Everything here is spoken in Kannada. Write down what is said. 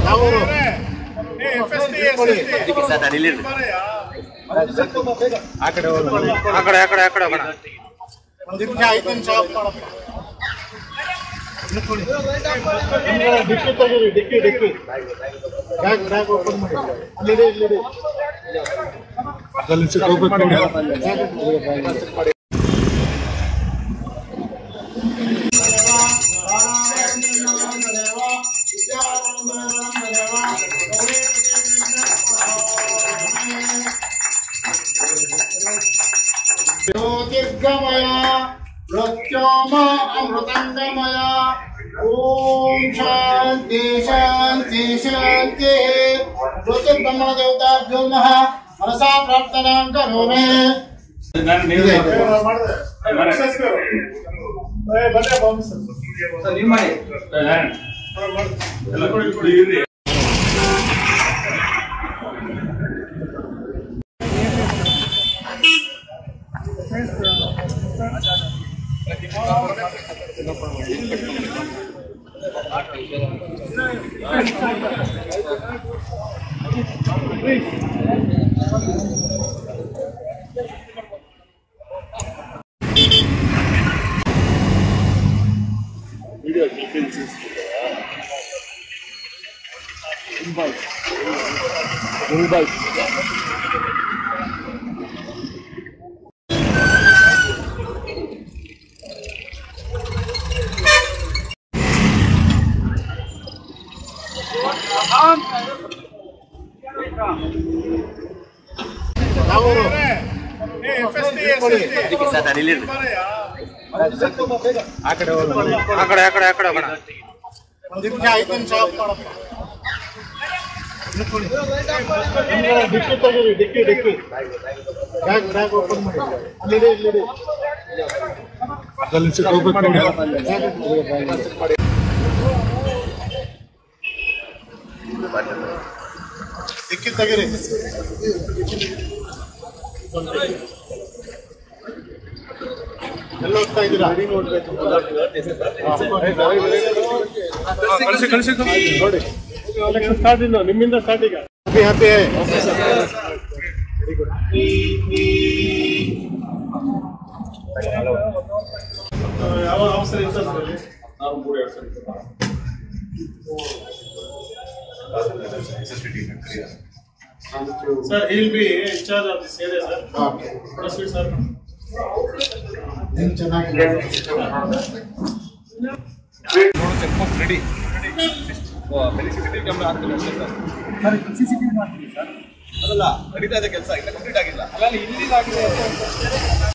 ज्योतिर्गमय मृत्योम अमृतंगमय ओम शांति शांति शांति ज्योतिर्ब्रह्मण देवताभ्यो नमः मनसा प्रार्थना करोमि Mumbai. ನಿಮ್ಮಿಂದ ಸ್ಟಾರ್ಟ್ ಈಗ ಹ್ಯಾಪಿ ವೆರಿ ಗುಡ್ ಯಾವ ಅವಸರ ಇರ್ತದೆ ನಾವು 3 sir he will be in charge of this area sir okay proceed sir check post ready CCTV camera ಹಾಕ್ತೀನಿ ಸರ್ CCTV ಮಾಡ್ತೀನಿ ಸರ್ ಅದಲ್ಲ ನಡೀತಾ ಇದೆ ಕೆಲಸ ಇಲ್ಲ ಕಂಪ್ಲೀಟ್ ಆಗಿಲ್ಲ ಅಲ್ಲ ಇಲ್ಲಿ ಆಗಿದೆ